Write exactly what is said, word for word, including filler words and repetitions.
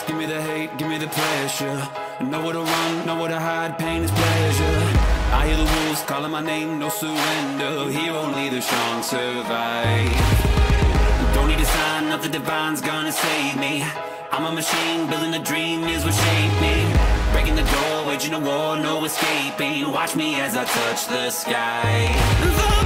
Give me the hate, give me the pressure. Nowhere to run, nowhere to hide, pain is pleasure. I hear the wolves calling my name, no surrender. Here only the strong survive. Don't need a sign, nothing divine's gonna save me. I'm a machine, building a dream is what shaped me. Breaking the door, waging a war, no escaping. Watch me as I touch the sky.